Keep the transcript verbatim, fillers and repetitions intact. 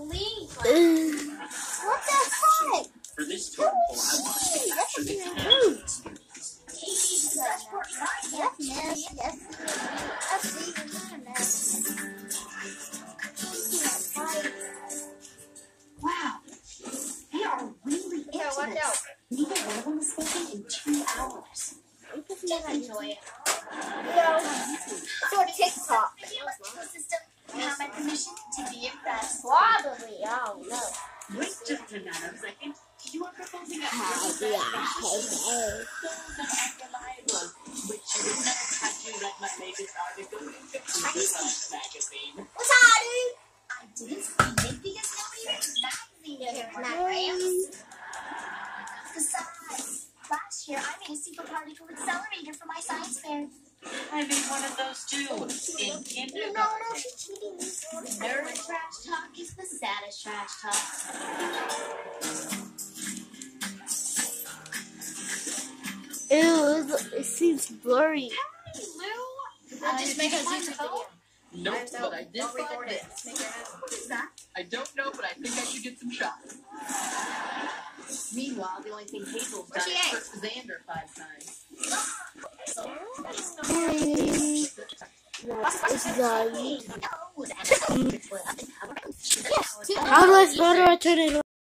please. What the fuck? For this total, I want to capture the rude. Yes, yes, yes. Let's see the Wow, they are really into yeah, watch this. out. Neither one of them is sleeping in two hours. Just enjoy it. No, for TikTok. Have my permission to be impressed. Probably, I don't know. Wait just a nanosecond. You are proposing a Hey, yeah, hey, hey. unreliable, which you would never had you read my latest article in the Science magazine. What's up, dude? I didn't read it because nobody reads magazines. Besides, last year I made a super particle accelerator for my science fair. I made one of those too, in kindergarten. No, no, she's cheating me. Nerd trash talk is the saddest trash talk. Ew, it seems blurry. Hey, Lou! I'll just make a YouTube video. Nope, but I did Don't find record it. it. Make your own. What is that? I don't know, but I think I should get some shots. Meanwhile, the only thing Hazel's done Where's she is at? trick Xander five times. It's done. No, How do I, how do I turn it on?